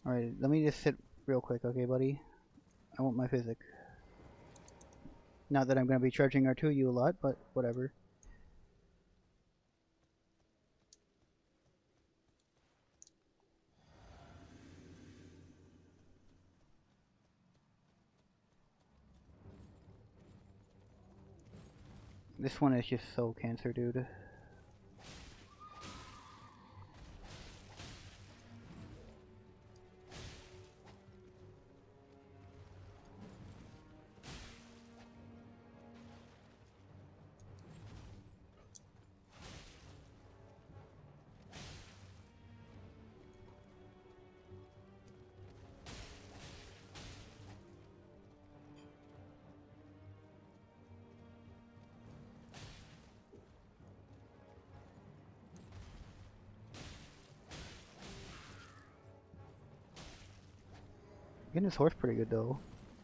Alright, let me just sit real quick, okay, buddy? I want my physic. Not that I'm going to be charging R2 you a lot, but whatever. This one is just so cancer, dude. Getting this horse pretty good, though.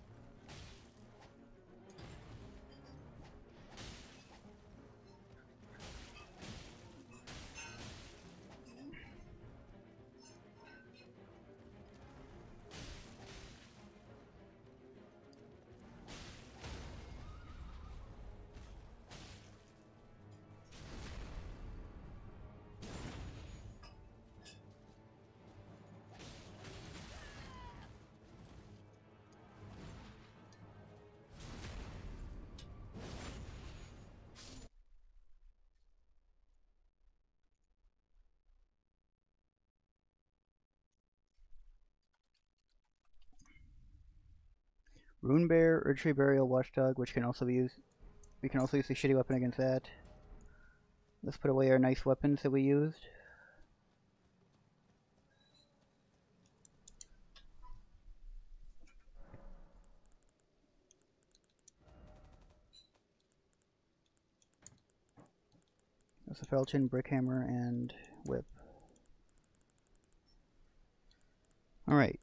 Rune Bear, Erdtree Burial, Watchdog, which can also be used. We can also use the shitty weapon against that. Let's put away our nice weapons that we used. That's a Felchin, Brickhammer, and Whip. Alright.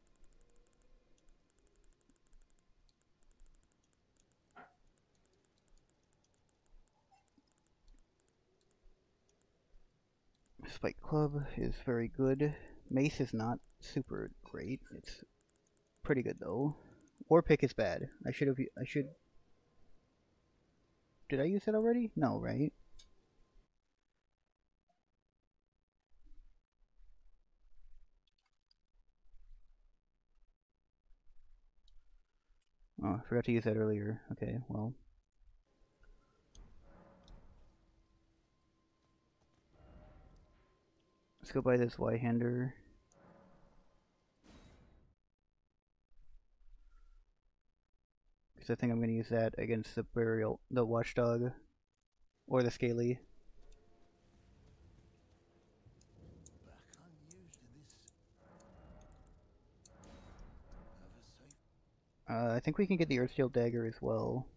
Spike Club is very good. Mace is not super great. It's pretty good though. War Pick is bad. I should. Did I use it already? No, right? Oh, I forgot to use that earlier. Okay, well. Let's go buy this Y-hander. Because I think I'm going to use that against the Watchdog, or the Scaly. I think we can get the Earthsteel Dagger as well.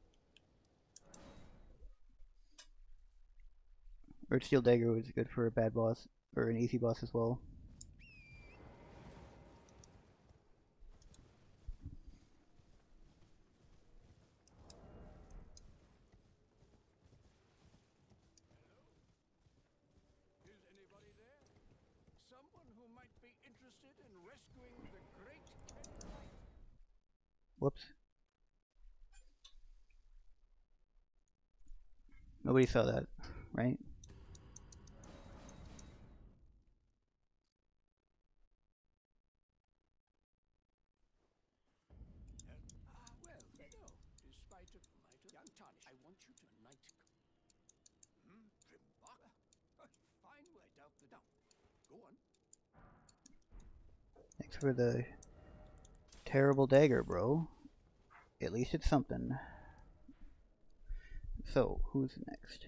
Earthsteel Dagger was good for a bad boss, or an easy boss as well. Whoops. Nobody saw that, right? Thanks for the terrible dagger, bro. At least it's something. So, who's next?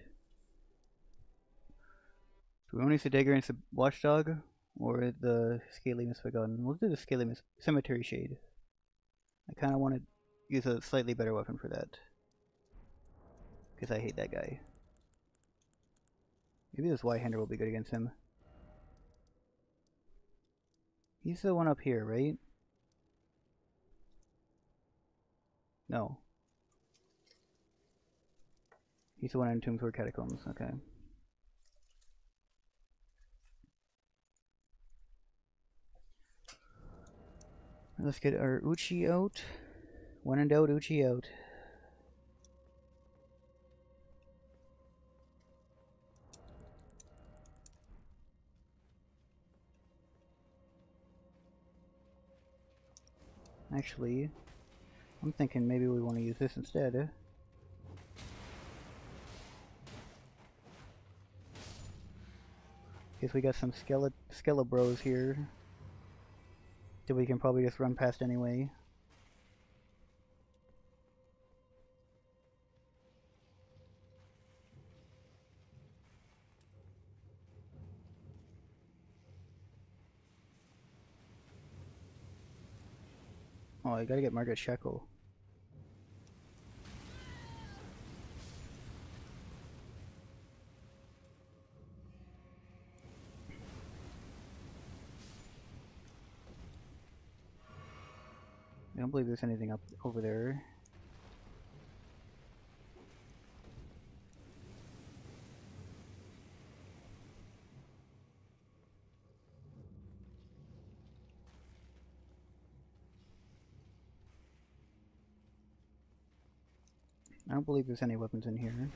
Do we want to use the dagger against the Watchdog, or the Scaly Misbegotten? We'll do the Scaly Cemetery Shade. I kind of want to use a slightly better weapon for that. Because I hate that guy. Maybe this Y-hander will be good against him. He's the one up here, right? No. He's the one in Tombsword Catacombs, okay. Let's get our Uchi out. When in doubt, Uchi out. Actually, I'm thinking maybe we want to use this instead. Because we got some Skelebros here that we can probably just run past anyway. Oh, I gotta get Margaret Shekel. I don't believe there's anything up over there. I don't believe there's any weapons in here.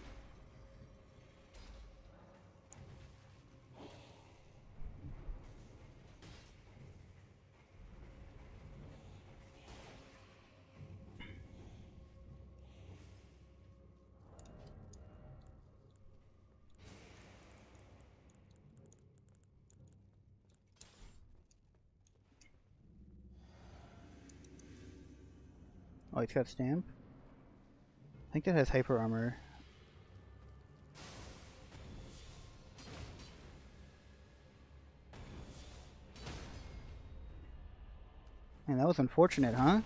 Oh, it's got stamp? I think that has hyper armor. Man, that was unfortunate, huh?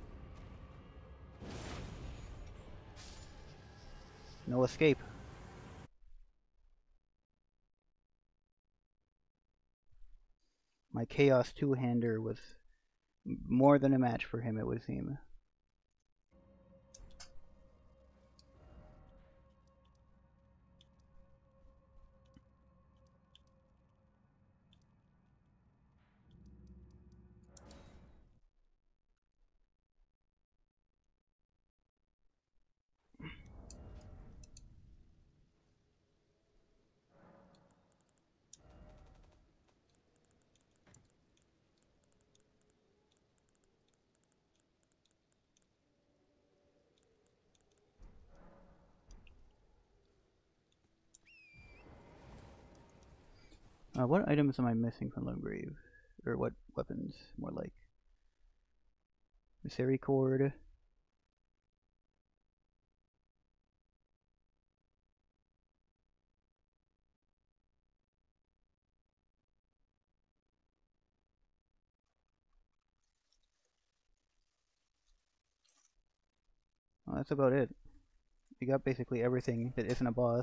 No escape. My Chaos two-hander was more than a match for him, it would seem. What items am I missing from Lonegrave? Or what weapons, more like? Misericord. Oh, that's about it. We got basically everything that isn't a boss.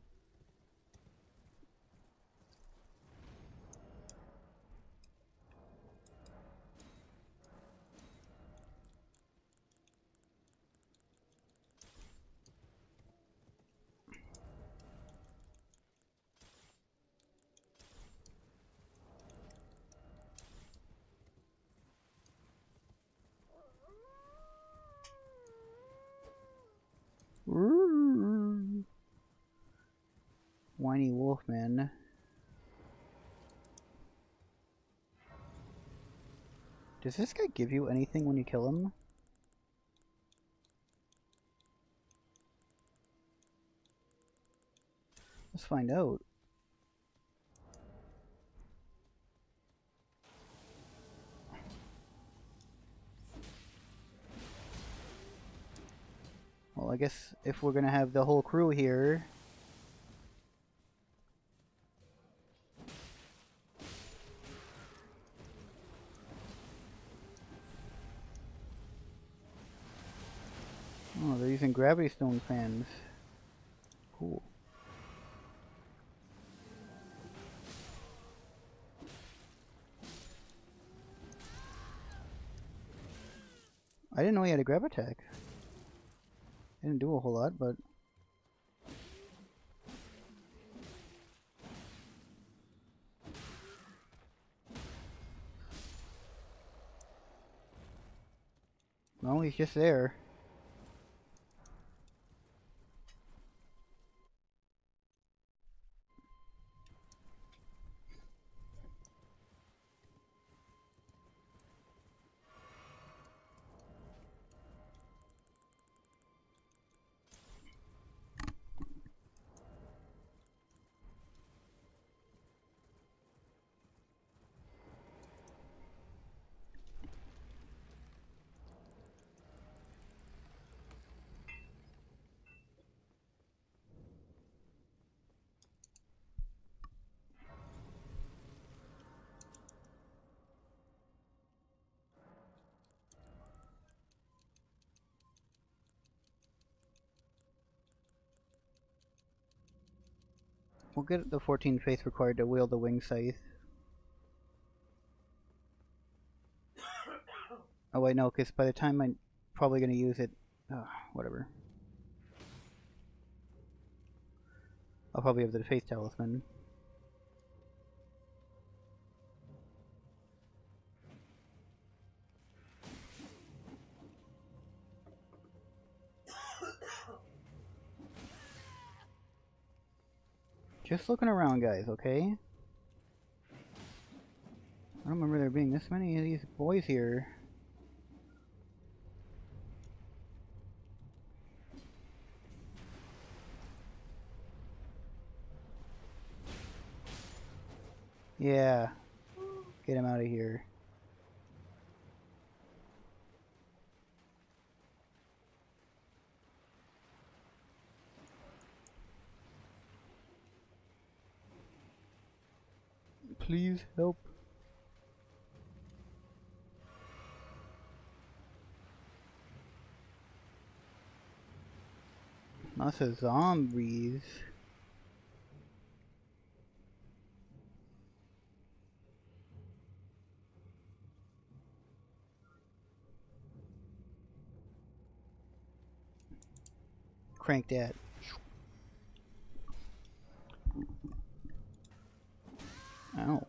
Whiny Wolfman. Does this guy give you anything when you kill him? Let's find out. Well, I guess if we're gonna have the whole crew here... Oh, they're using Gravity Stone fans. Cool. I didn't know he had a grab attack. Didn't do a whole lot, but... No, he's just there. We'll get the 14 faith required to wield the wing scythe. Oh wait, no, because by the time I'm probably going to use it, whatever. I'll probably have the faith talisman. Just looking around, guys, okay? I don't remember there being this many of these boys here. Yeah. Get him out of here. Please help. Lots of zombies. Crank that. Ow.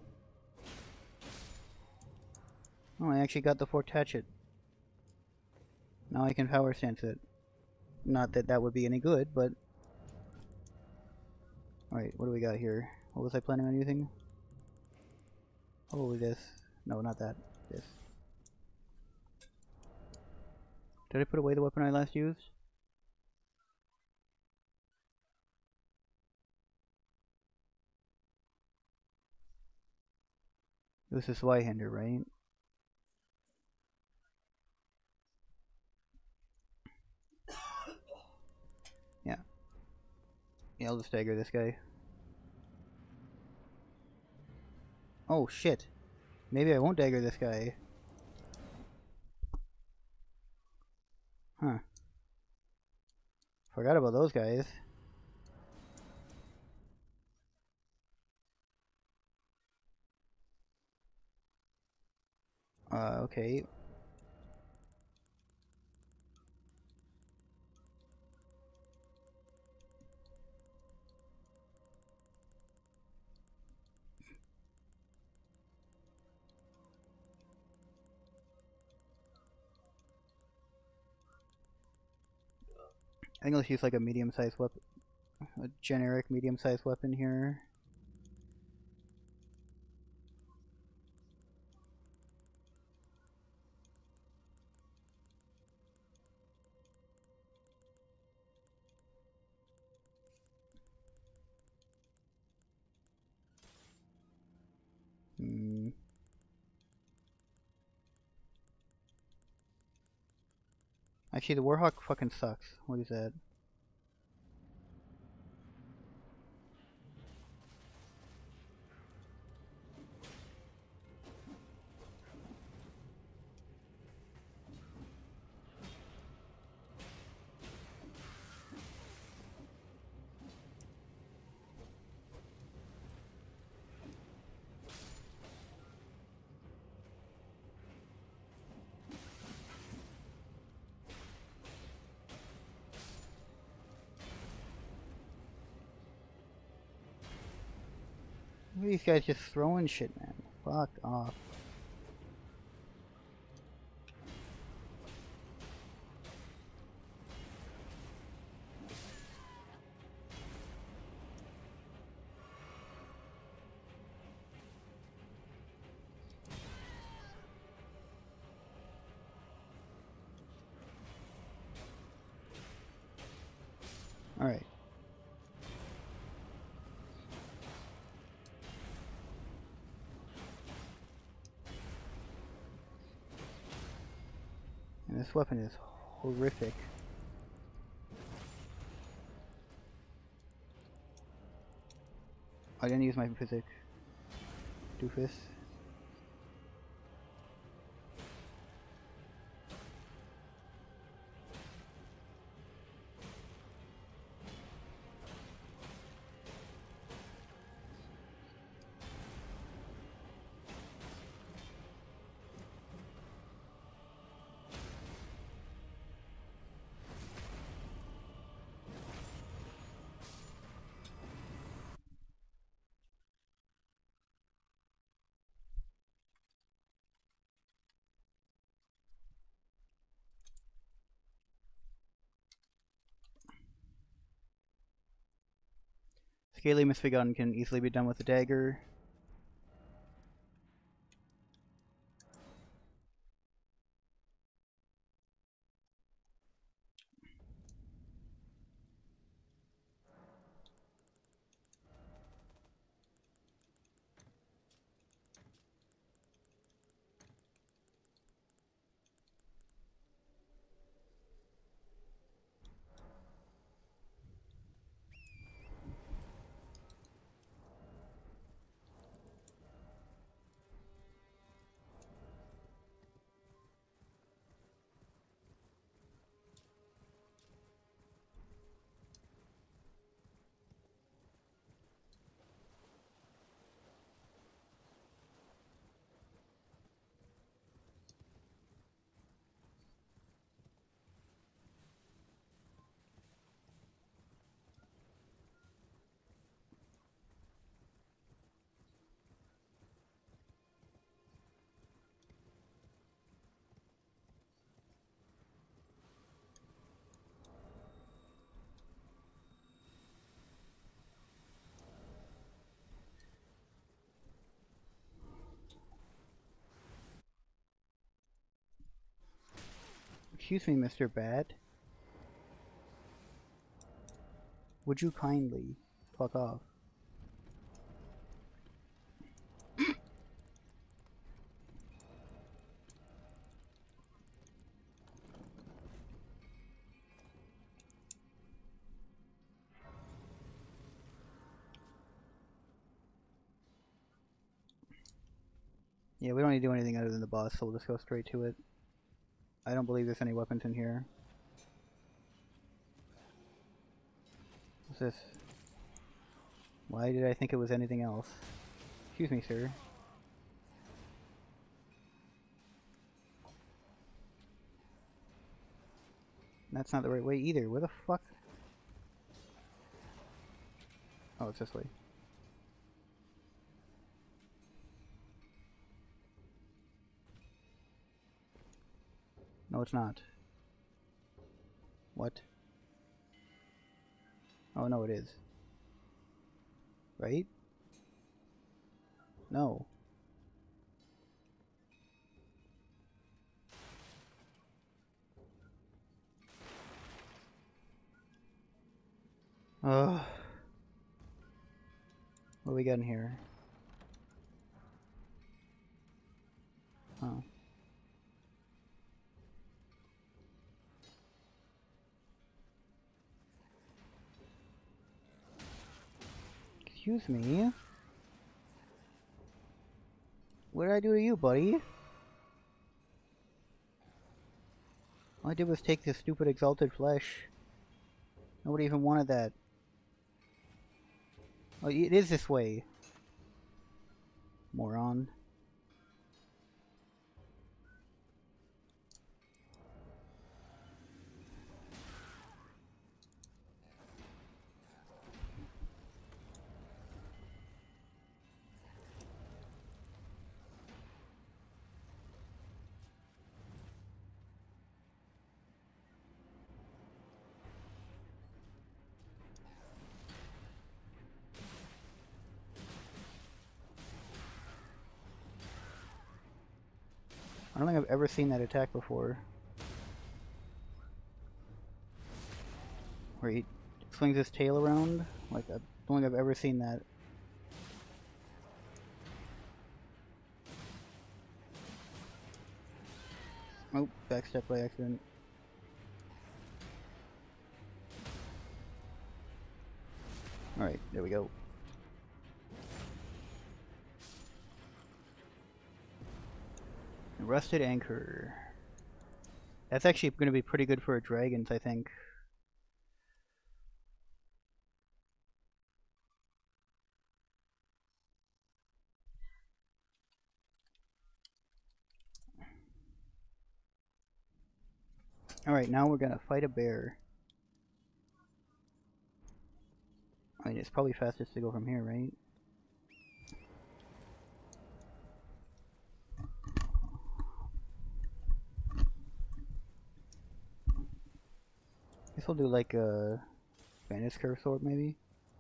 Oh, I actually got the Fort Hatchet. Now I can power stance it. Not that that would be any good, but... Alright, what do we got here? What was I planning on using? Oh, this. No, not that. This. Did I put away the weapon I last used? It was this Zweihander, right? Yeah. Yeah, I'll just dagger this guy. Oh, shit. Maybe I won't dagger this guy. Huh. Forgot about those guys. Okay. I think let's use like a medium-sized weapon. A generic medium-sized weapon here. Hmm. Actually, the Warhawk fucking sucks. What is that? Look at these guys just throwing shit, man. Fuck off. this weapon is horrific. I didn't use my physic. Doofus. Scaly Misbegotten can easily be done with a dagger. Excuse me, Mr. Bat. Would you kindly fuck off? Yeah, we don't need to do anything other than the boss, so we'll just go straight to it. I don't believe there's any weapons in here. What's this? Why did I think it was anything else? Excuse me, sir. That's not the right way either. Where the fuck? Oh, it's this way. No, it's not. What? Oh, no, it is. Right? No. Ugh. What do we got in here? Oh. Excuse me? What did I do to you, buddy? All I did was take this stupid exalted flesh. Nobody even wanted that. Oh, it is this way. Moron. I don't think I've ever seen that attack before. Where he swings his tail around. Like, I don't think I've ever seen that. Oh, backstep by accident. Alright, there we go. Rusted Anchor. That's actually going to be pretty good for dragons, I think. Alright, now we're going to fight a bear. I mean, it's probably fastest to go from here, right? Guess we'll do like a Vantage Curve Sword, maybe?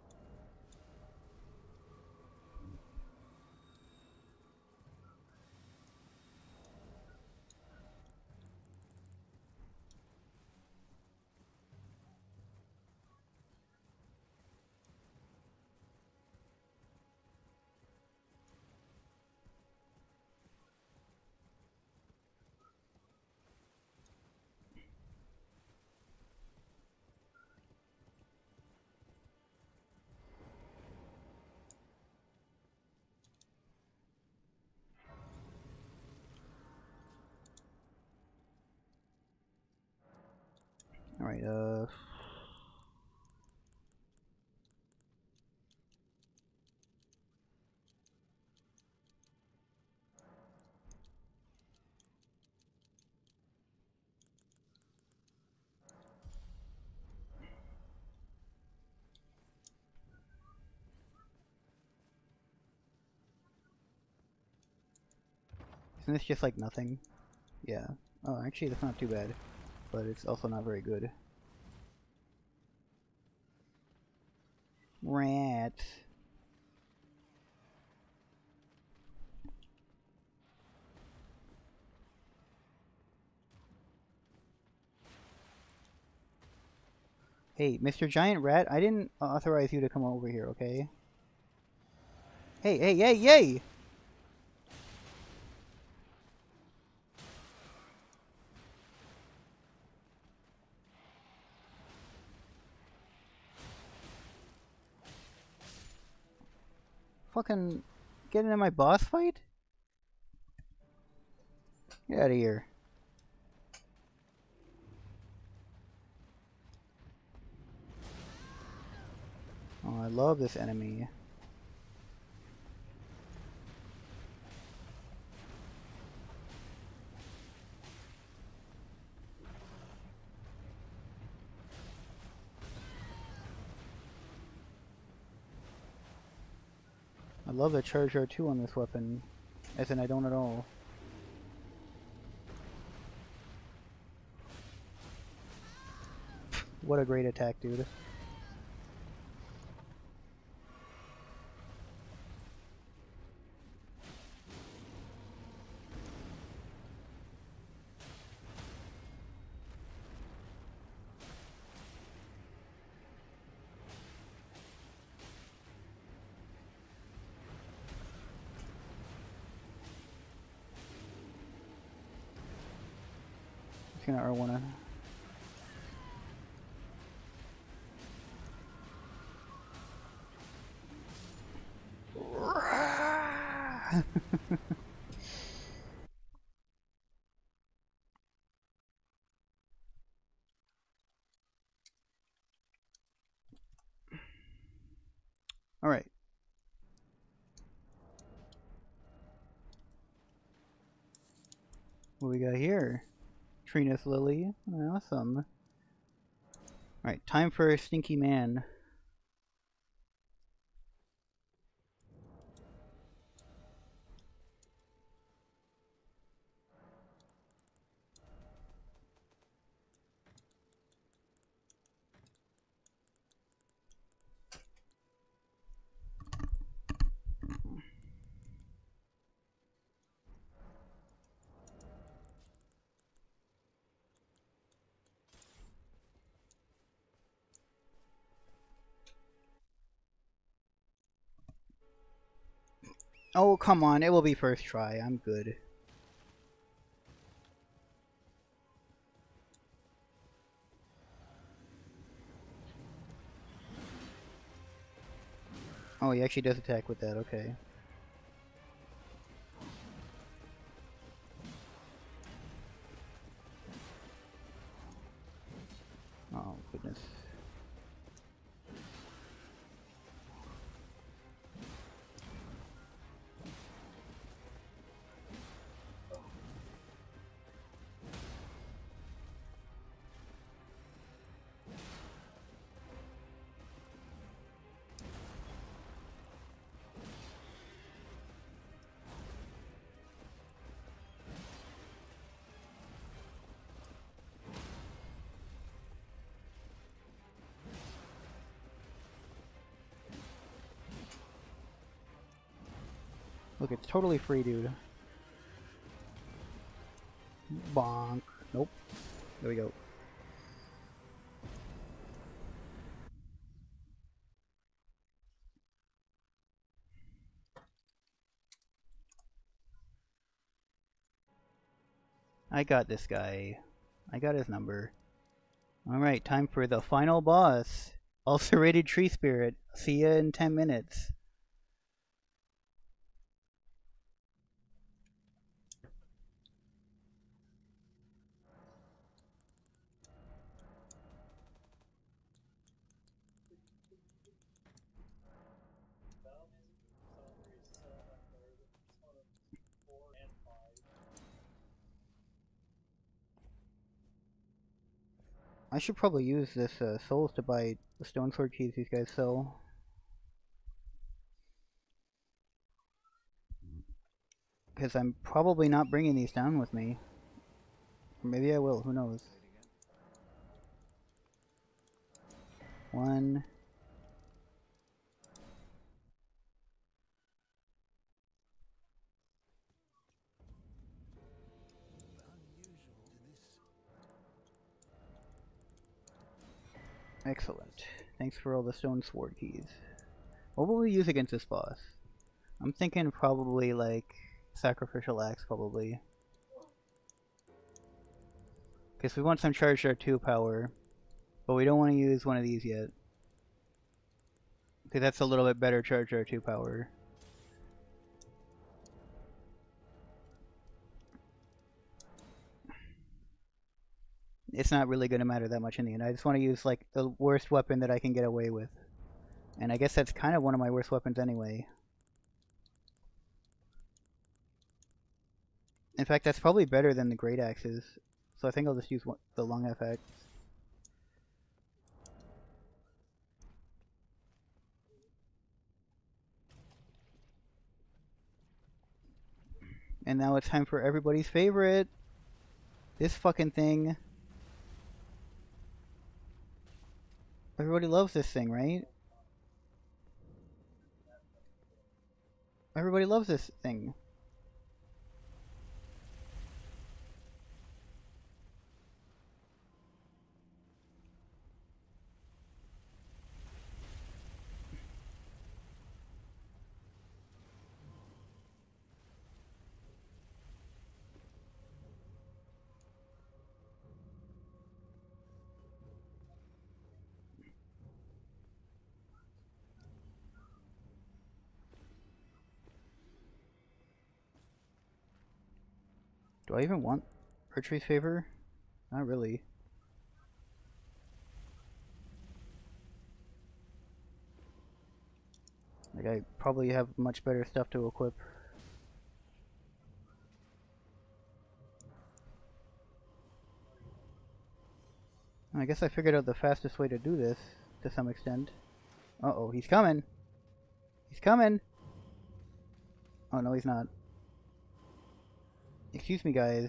Alright, isn't this just like nothing? Yeah. Oh, actually, that's not too bad. But it's also not very good. Rat. Hey, Mr. Giant Rat, I didn't authorize you to come over here, okay? Hey, hey, hey, yay! Fucking get into my boss fight? Get out of here. Oh, I love this enemy. I love the charge R2 on this weapon. As in, I don't at all. What a great attack, dude. Just gonna R1. Alright. What we got here? Trina's Lily. Awesome. Alright, time for a Stinky Man. Oh, come on, it will be first try. I'm good. Oh, he actually does attack with that, okay. Oh, goodness. Look, it's totally free, dude. Bonk. Nope. There we go. I got this guy. I got his number. Alright, time for the final boss. Ulcerated Tree Spirit. See ya in 10 minutes. I should probably use this souls to buy the stone sword keys these guys sell. Because I'm probably not bringing these down with me. Or maybe I will, who knows. 1. Excellent. Thanks for all the stone sword keys. What will we use against this boss? I'm thinking probably like sacrificial axe, probably. Because we want some charged R2 power, but we don't want to use one of these yet. Because that's a little bit better charged R2 power. It's not really going to matter that much in the end. I just want to use like the worst weapon that I can get away with. And I guess that's kind of one of my worst weapons anyway. In fact, that's probably better than the great axes. So I think I'll just use the lung FX. And now it's time for everybody's favorite. This fucking thing. Everybody loves this thing, right? Everybody loves this thing. Do I even want Archery's favor? Not really. Like, I probably have much better stuff to equip. I guess I figured out the fastest way to do this, to some extent. Uh-oh, he's coming! He's coming! Oh, no, he's not. Excuse me, guys.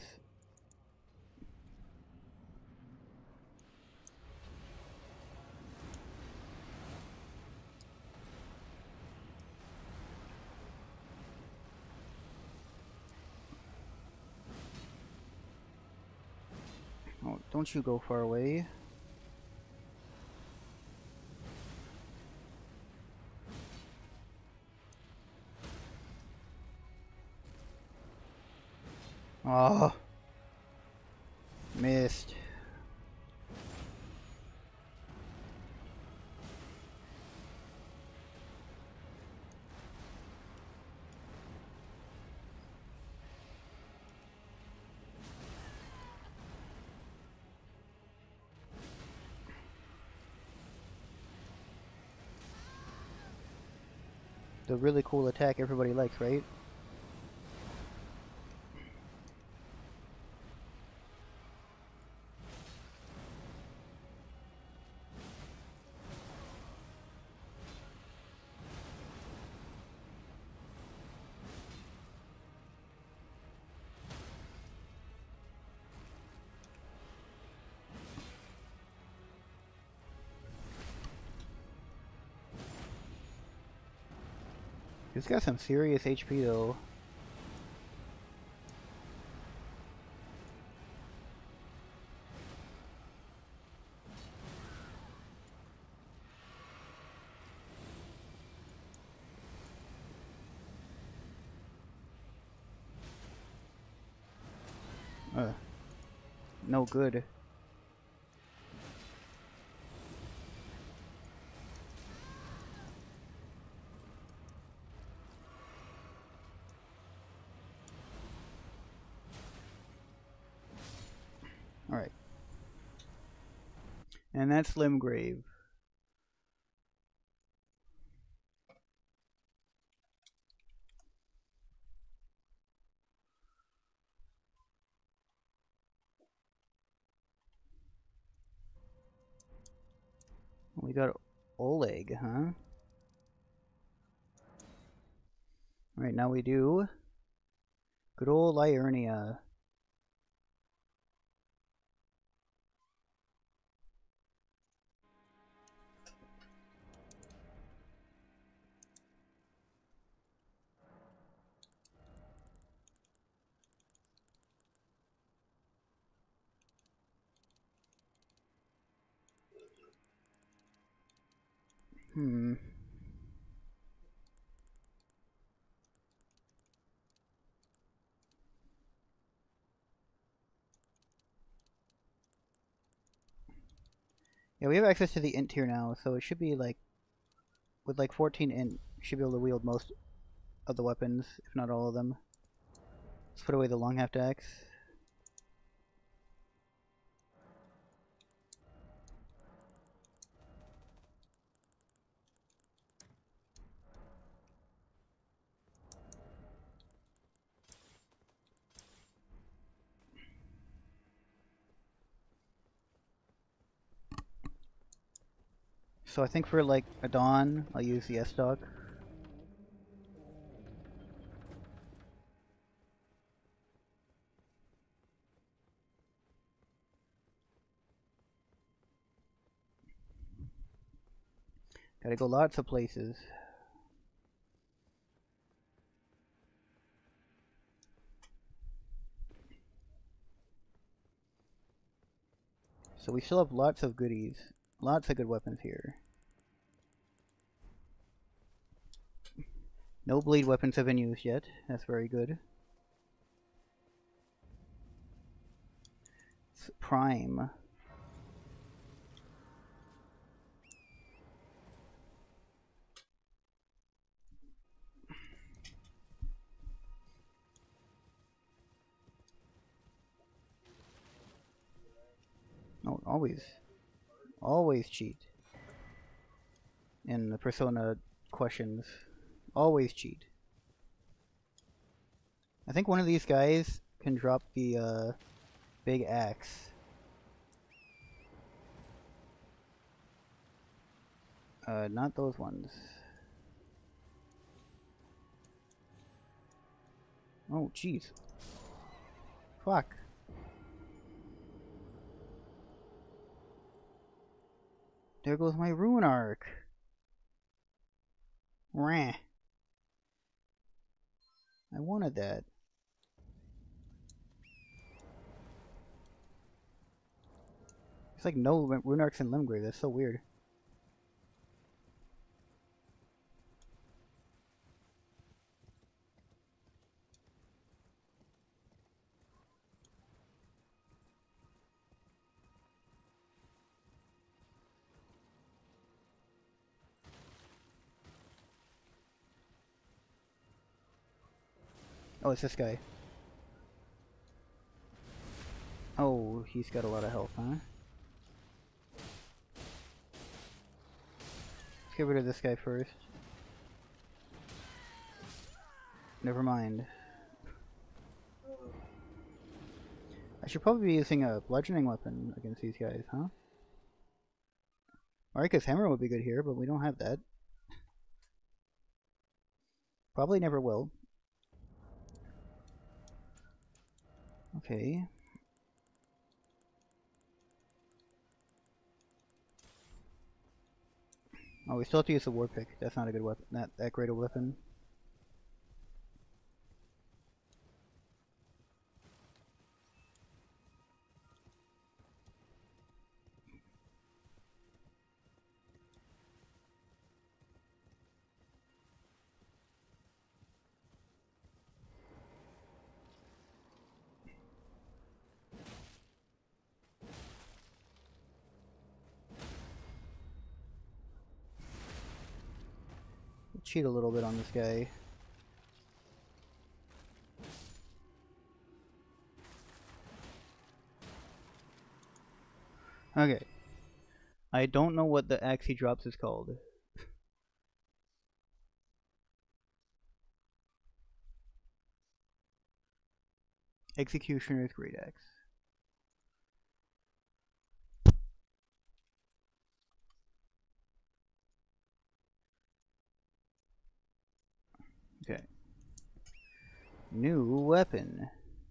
Oh, don't you go far away. Oh, missed. The really cool attack everybody likes, right? He's got some serious HP though. No good. Alright. And that's Limgrave. We got Oleg, huh? Alright, now we do good old Liurnia. Hmm. Yeah, we have access to the int tier now, so it should be like, with like 14 int, you should be able to wield most of the weapons, if not all of them. Let's put away the long heft axe. So I think for like a Dawn, I'll use the S-Stock. Gotta go lots of places. So we still have lots of goodies. Lots of good weapons here. No bleed weapons have been used yet. That's very good. It's Prime. Oh, always cheat. In the Persona questions. Always cheat. I think one of these guys can drop the big axe. Not those ones. Oh, jeez. Fuck. There goes my rune arc. Rah. I wanted that. It's like no rune arcs in Limgrave. That's so weird. Oh, it's this guy. Oh, he's got a lot of health, huh? Let's get rid of this guy first. Never mind. I should probably be using a bludgeoning weapon against these guys, huh? Marika's hammer would be good here, but we don't have that. Probably never will. Okay. Oh, we still have to use the war pick. That's not a good weapon. Not that great a weapon. We'll cheat a little bit on this guy. Okay. I don't know what the axe he drops is called. Executioner's Great Axe. Okay. New weapon.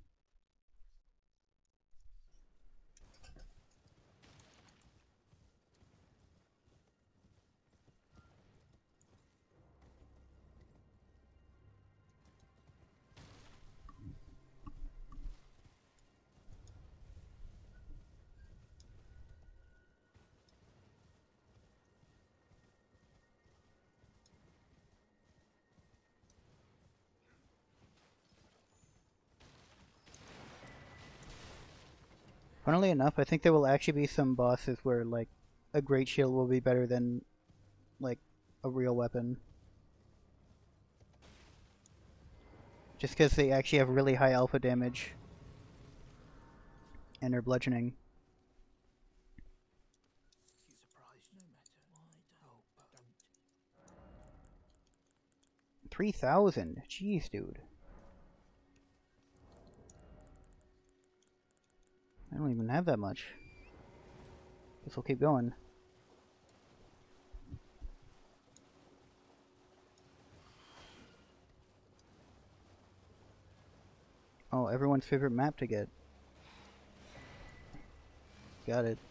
Funnily enough, I think there will actually be some bosses where, like, a great shield will be better than, like, a real weapon. Just because they actually have really high alpha damage. And they're bludgeoning. 3,000? Jeez, dude. I don't even have that much. Guess we'll keep going. Oh, everyone's favorite map to get. Got it.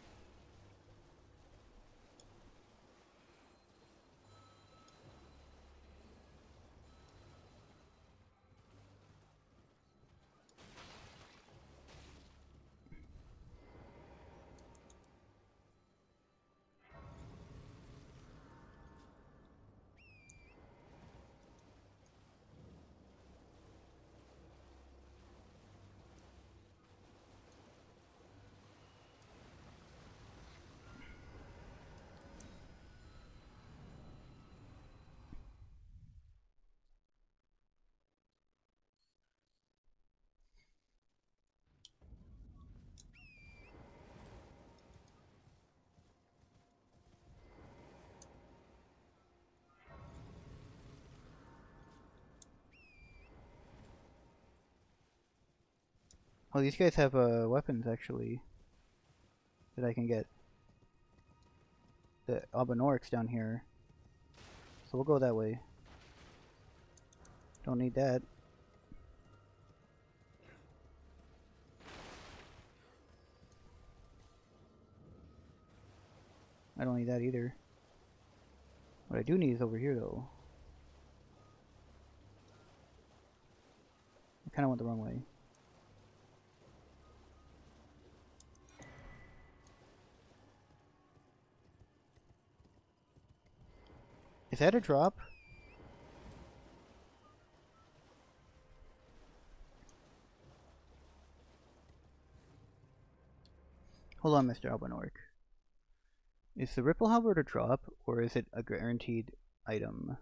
Oh, these guys have weapons, actually, that I can get. The Albinorix down here. So we'll go that way. Don't need that. I don't need that either. What I do need is over here, though. I kind of went the wrong way. Is that a drop? Hold on, Mr. Albinorix. Is the Ripple Halberd a drop, or is it a guaranteed item?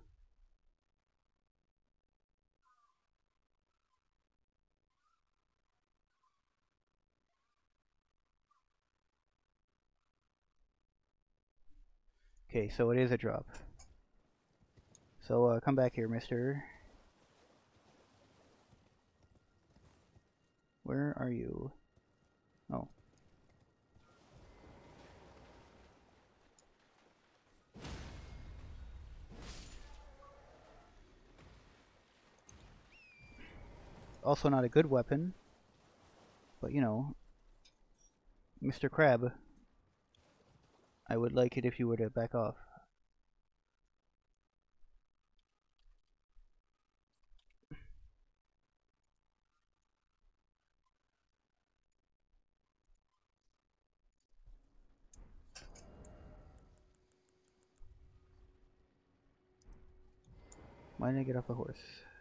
Okay, so it is a drop. So come back here, mister. Where are you? Oh. Also not a good weapon, but you know, Mr. Crab, I would like it if you were to back off. Why didn't I get off the horse?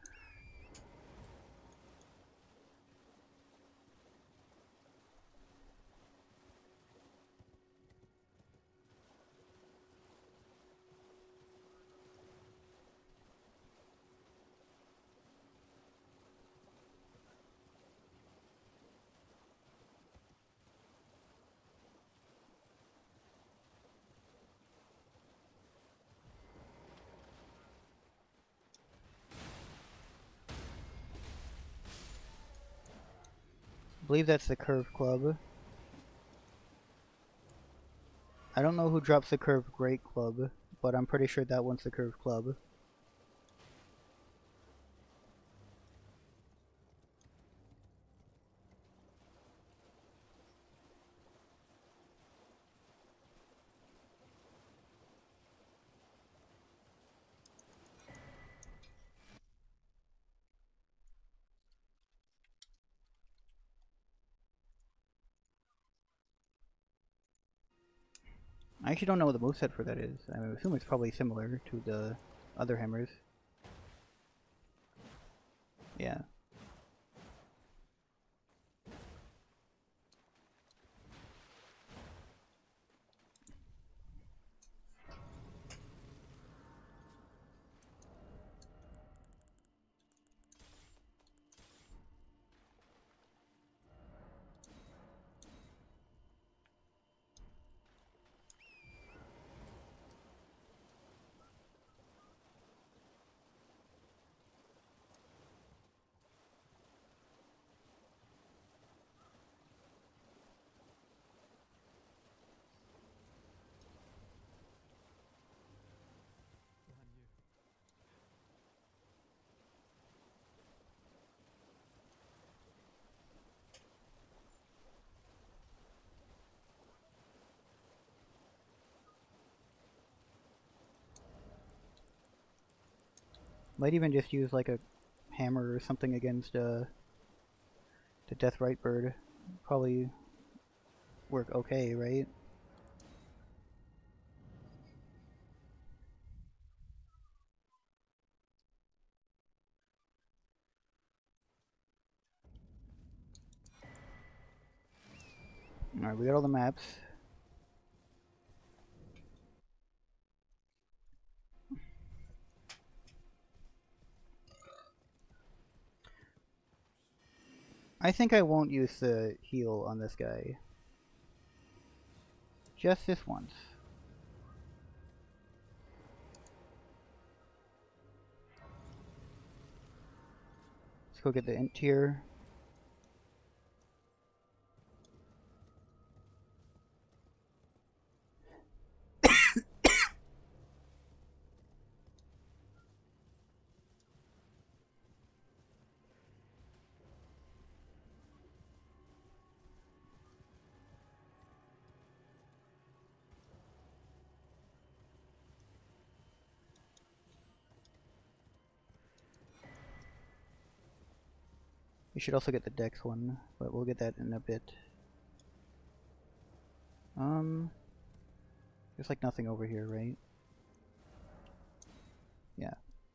I believe that's the curved club. I don't know who drops the curved great club, but I'm pretty sure that one's the curved club. I actually don't know what the moveset for that is. I assume it's probably similar to the other hammers. Yeah. Might even just use like a hammer or something against the Deathrite bird. Probably work okay, right? Alright, we got all the maps. I think I won't use the heal on this guy. Just this once. Let's go get the int tier. We should also get the dex one, but we'll get that in a bit. There's like nothing over here, right? Yeah.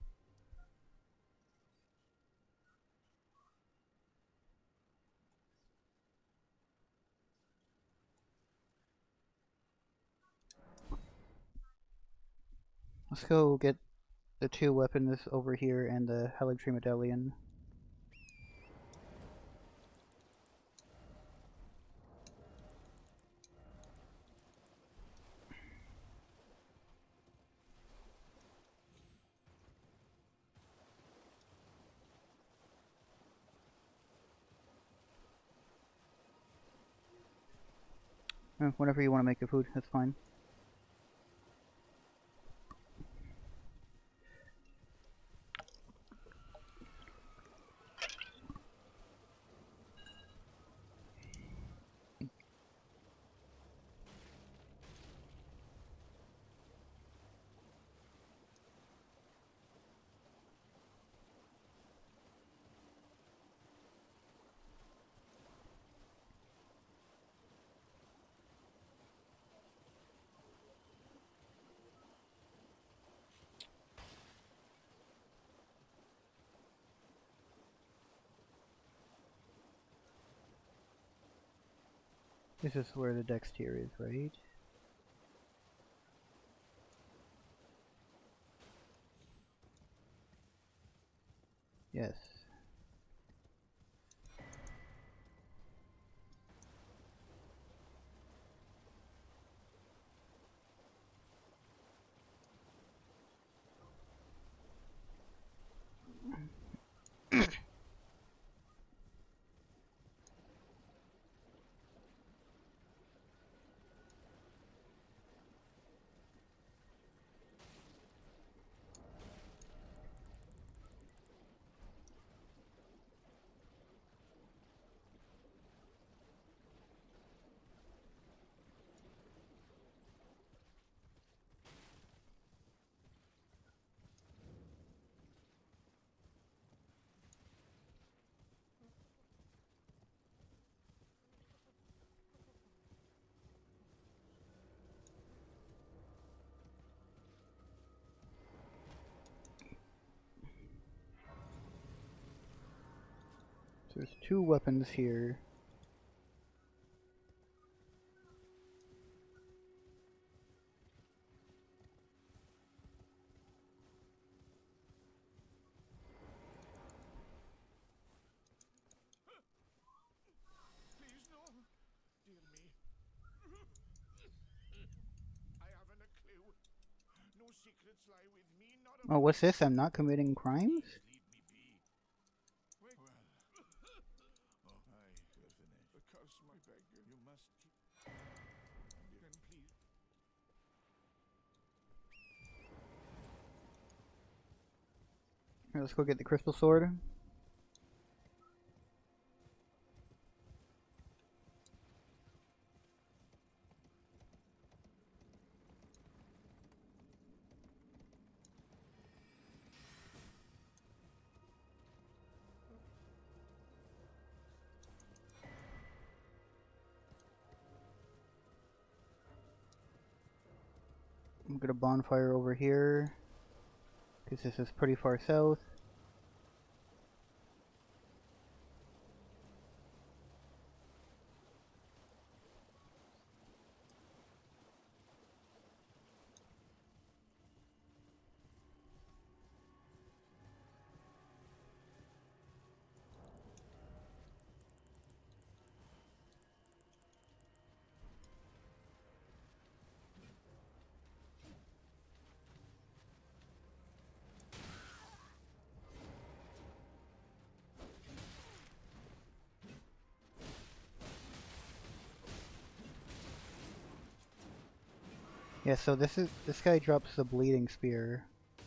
Let's go get the two weapons over here and the Haligtree Medallion. Whenever you want to make your food, that's fine. This is where the dex tier is, right? Yes. So there's 2 weapons here. Please no, dear me. I haven't a clue. No secrets lie with me, not a Oh, what's this? I'm not committing crimes? Please leave me be. Wait. Well. Oh, aye, you're finished. The curse, my beggar. You must keep. Then please. Here, let's go get the crystal sword. I'm gonna bonfire over here, because this is pretty far south. Yeah, so this guy drops the bleeding spear.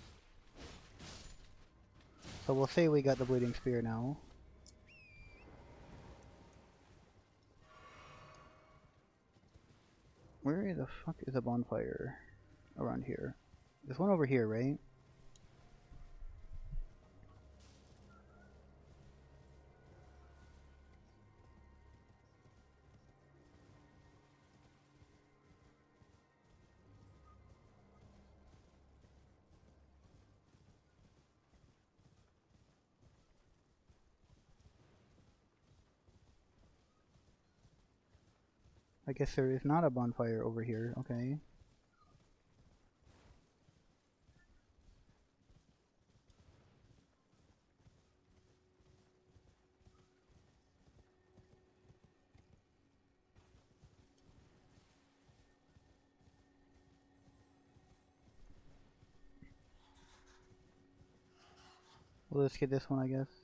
So we'll say we got the bleeding spear now. Where the fuck is a bonfire around here? There's one over here, right? I guess there is not a bonfire over here, okay. Well, let's get this one, I guess.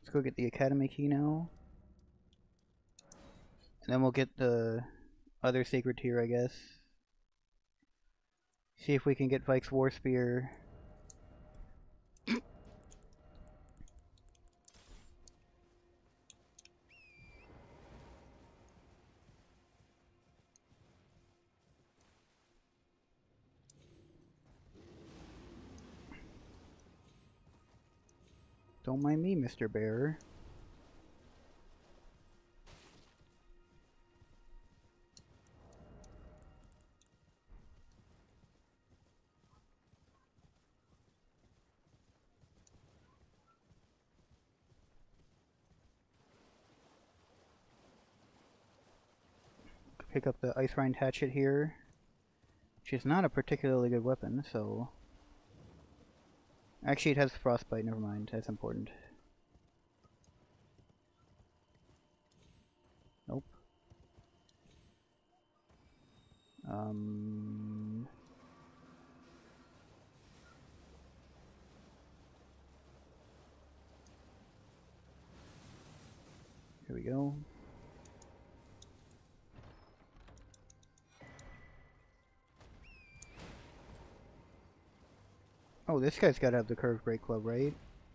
Let's go get the Academy key now. And then we'll get the other Sacred Tier, I guess. See if we can get Vike's War Spear. Don't mind me, Mr. Bear. Pick up the Ice Rind Hatchet here, which is not a particularly good weapon, so... Actually, it has Frostbite, never mind, that's important. Nope. Here we go. Oh, this guy's gotta have the Curved Break Club, right?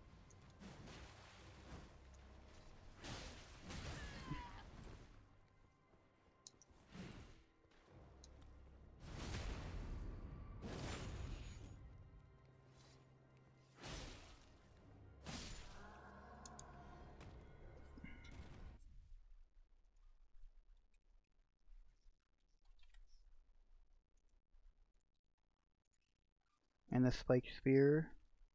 And the Spiked Spear.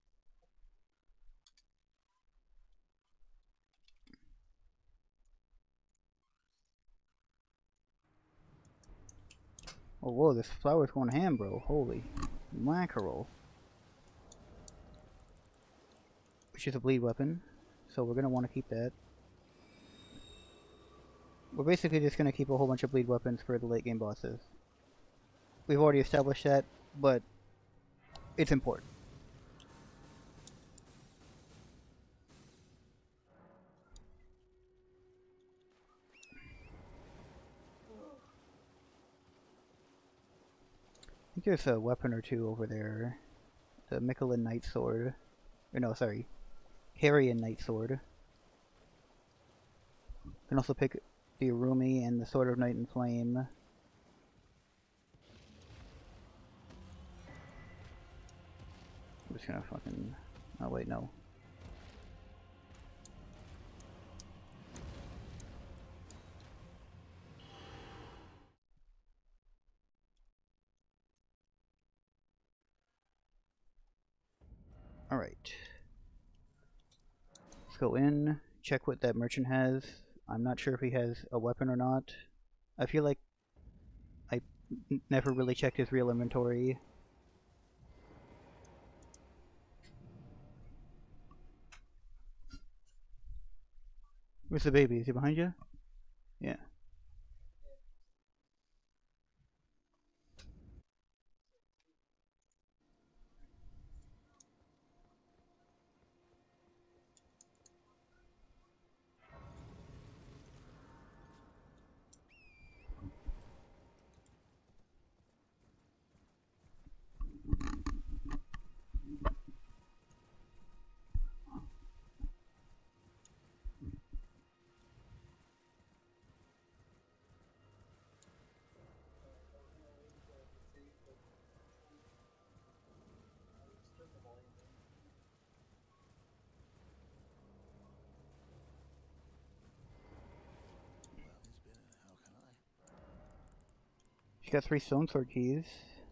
Oh, whoa, this flower's going ham, bro. Holy mackerel. Which is a bleed weapon, so we're gonna want to keep that. We're basically just gonna keep a whole bunch of bleed weapons for the late game bosses. We've already established that, but it's important. I think there's a weapon or two over there. The Michelin Knight Sword. Or no, sorry. Harrian Knight Sword. You can also pick the Arumi and the Sword of Night and Flame. I'm just gonna fucking... Oh wait, no. Alright. Let's go in, check what that merchant has. I'm not sure if he has a weapon or not. I feel like I never really checked his real inventory. Where's the baby? Is he behind you? Yeah. She got 3 Stone Sword keys.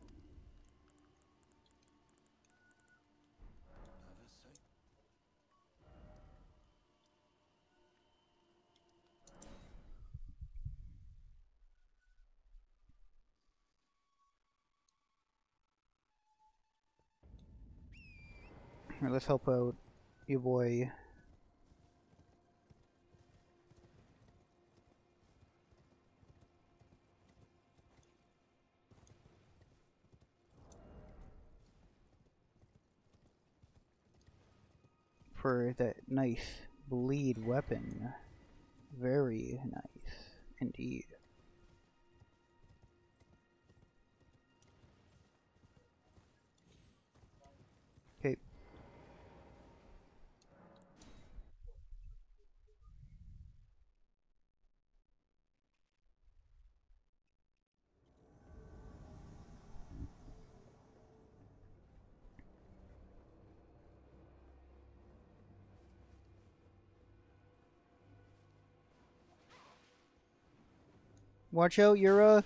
Alright, let's help out you boy. For that nice bleed weapon. Very nice indeed. Okay. Watch out, Yura!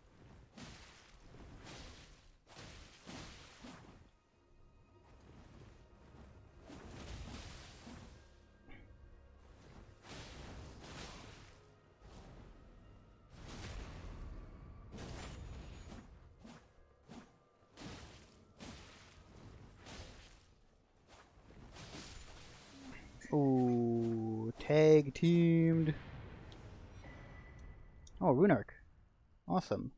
Ooh, tag teamed. Oh, Runark. Awesome.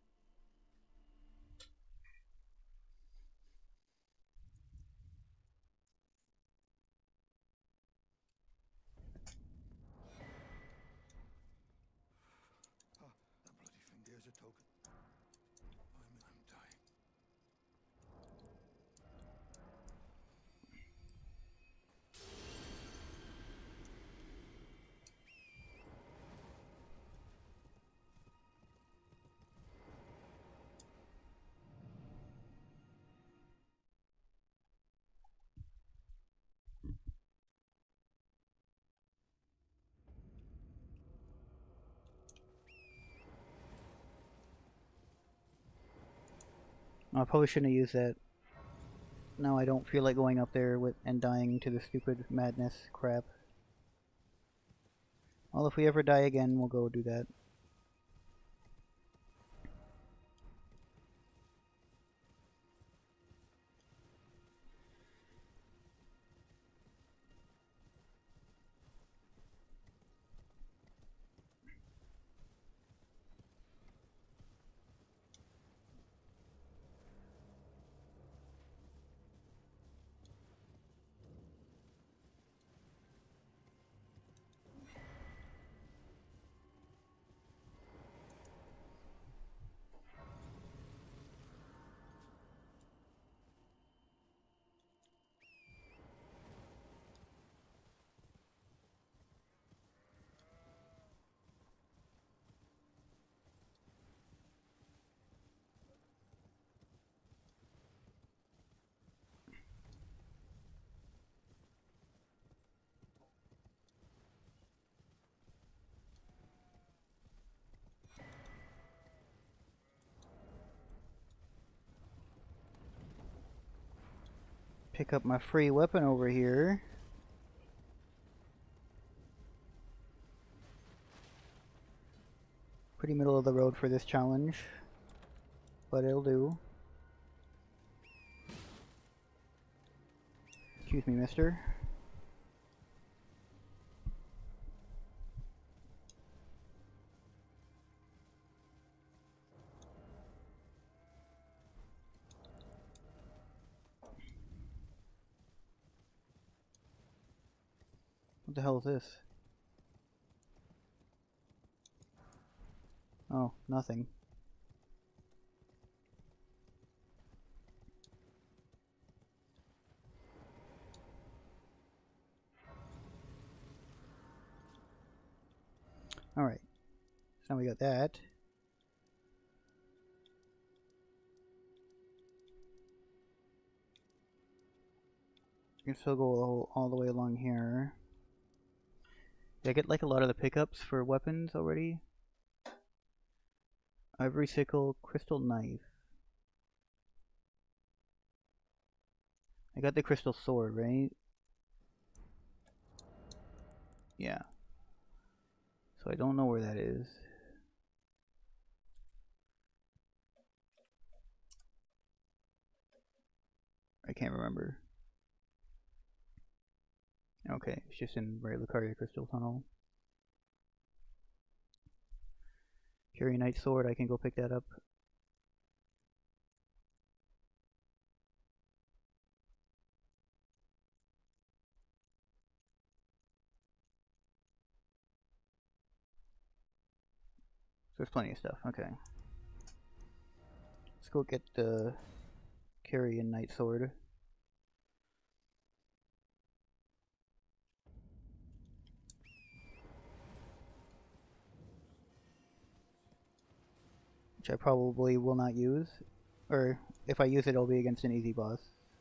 Ah, that bloody thing there's a token. I'm dying. I probably shouldn't have used that. Now I don't feel like going up there with and dying to the stupid madness crap. Well, if we ever die again, we'll go do that. Pick up my free weapon over here. Pretty middle of the road for this challenge, but it'll do. Excuse me, mister. What the hell is this? Oh, nothing. Alright, so now we got that. You can still go all the way along here. Did I get like a lot of the pickups for weapons already? Ivory sickle, crystal knife. I got the crystal sword, right? Yeah. So I don't know where that is. I can't remember. Okay, it's just in Ray Lucaria Crystal Tunnel. Carry Knight Sword, I can go pick that up. there's plenty of stuff. Okay. Let's go get the Carrion Knight Sword. Which I probably will not use. Or if I use it, it'll be against an easy boss.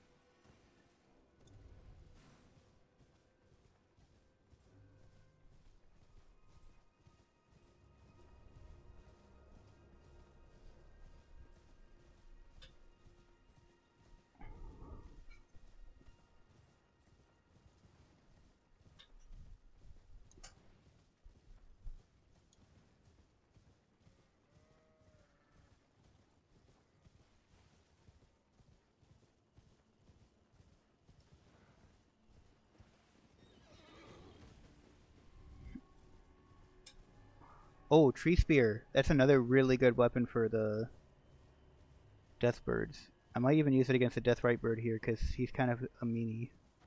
Oh, Tree Spear. That's another really good weapon for the Death Birds. I might even use it against the Deathrite Bird here, because he's kind of a meanie.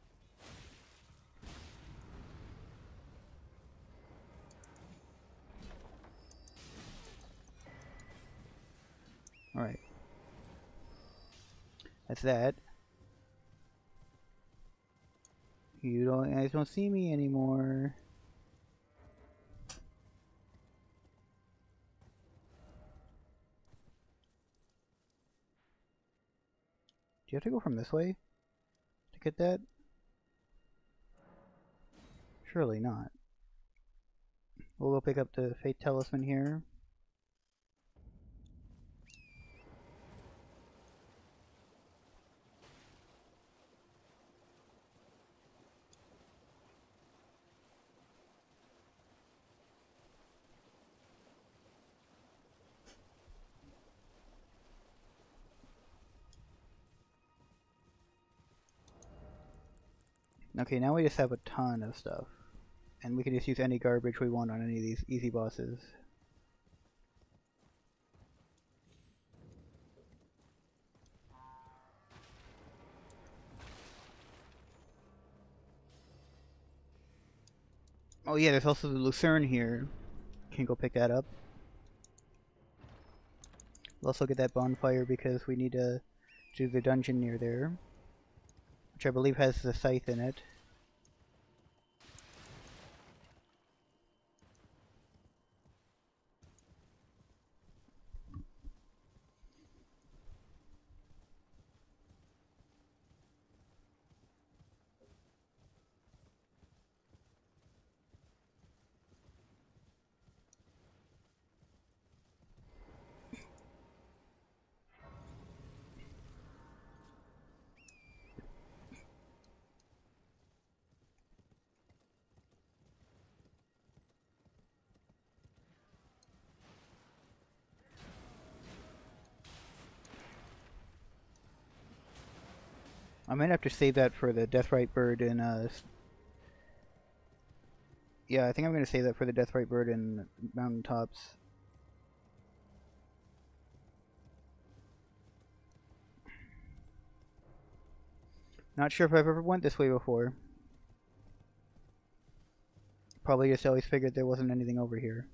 Alright. That's that. You guys don't see me anymore. Do you have to go from this way to get that? Surely not. We'll go pick up the Fate Talisman here. Okay, now we just have a ton of stuff. And we can just use any garbage we want on any of these easy bosses. Oh yeah, there's also the Lucerne here. Can go pick that up. We'll also get that bonfire because we need to do the dungeon near there. Which I believe has the scythe in it. I might have to save that for the Deathrite Bird in yeah, I think I'm gonna save that for the Deathrite Bird in Mountaintops. Not sure if I've ever went this way before. Probably just always figured there wasn't anything over here.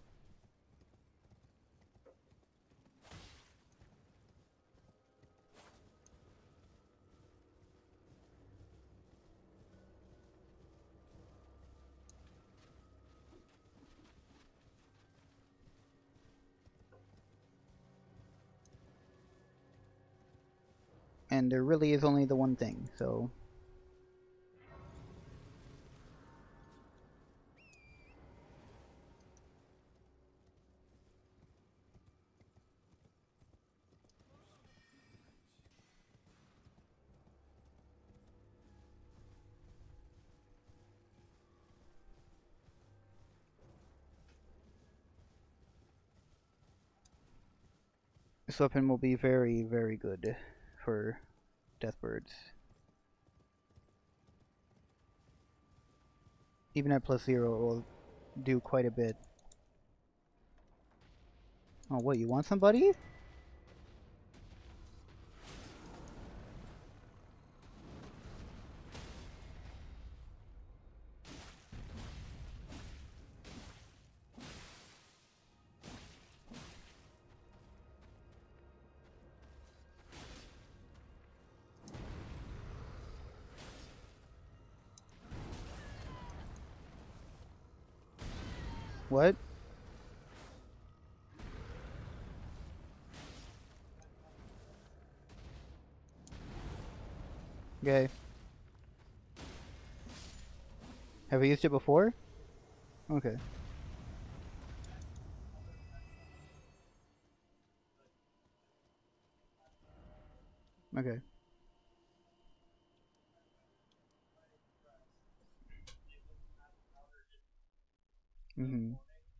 And there really is only the one thing, so... This weapon will be very, very good for Deathbirds. Even at +0 it will do quite a bit. Oh, what, you want somebody? What? Okay. Have you used it before? Okay. Okay. Mm-hmm.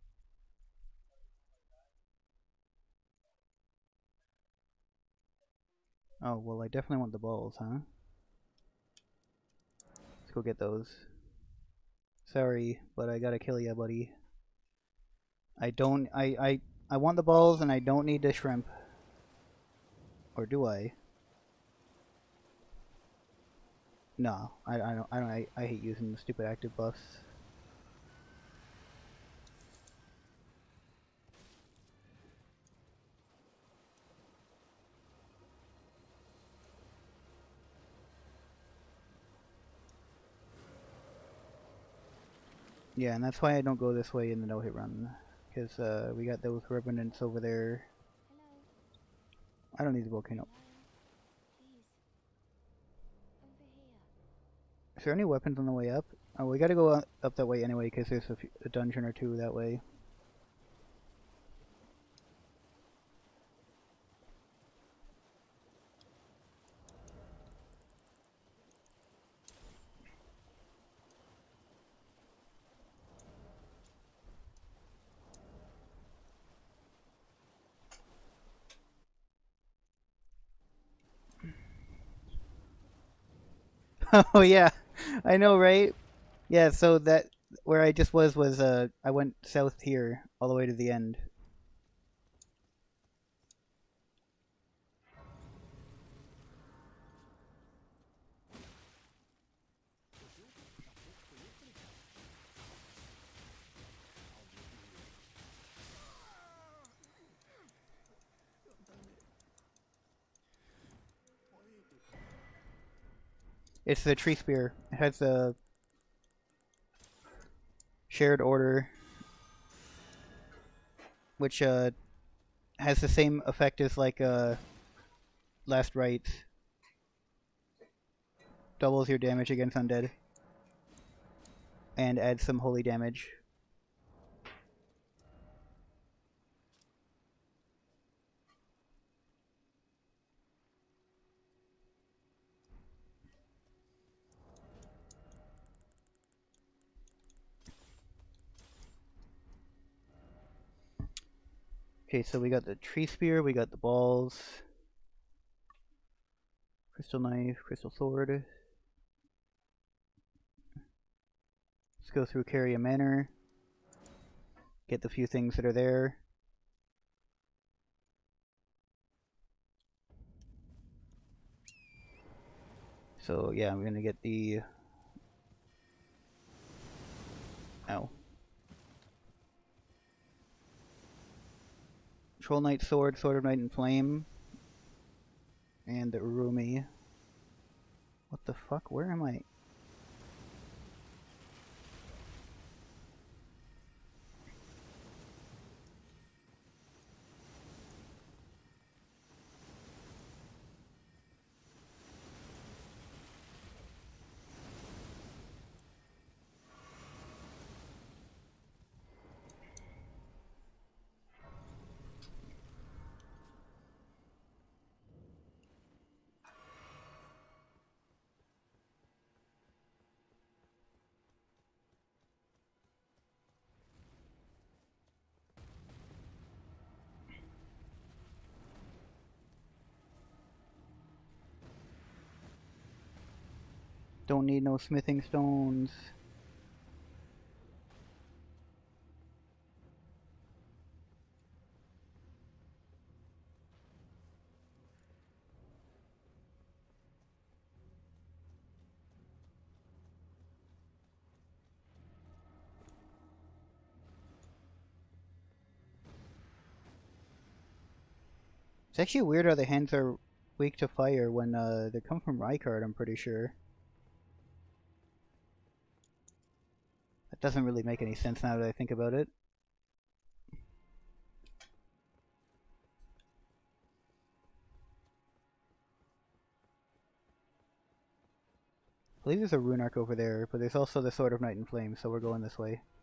Oh, well, I definitely want the balls, huh? Let's go get those. Sorry, but I gotta kill ya, buddy. I don't... I want the balls and I don't need the shrimp. Or do I? No, I hate using the stupid active buffs. Yeah, and that's why I don't go this way in the no-hit run. Because we got those revenants over there. I don't need the volcano. Is there any weapons on the way up? Oh, we gotta go up that way anyway, because there's a dungeon or two that way. Oh yeah, I know, right? Yeah, so that where I just was I went south here all the way to the end. It's the tree spear. It has a shared order, which has the same effect as like last rites. Doubles your damage against undead, and adds some holy damage. Okay, so we got the tree spear, we got the balls, crystal knife, crystal sword. Let's go through Caria Manor, get the few things that are there. So yeah, I'm gonna get the... Ow. Troll Knight Sword, Sword of Night and Flame, and the Urumi. What the fuck? Where am I? Don't need no smithing stones. It's actually weird how the hands are weak to fire when they come from Rykard, I'm pretty sure. That doesn't really make any sense now that I think about it. believe there's a rune arc over there, but there's also the Sword of Night and Flame, so we're going this way.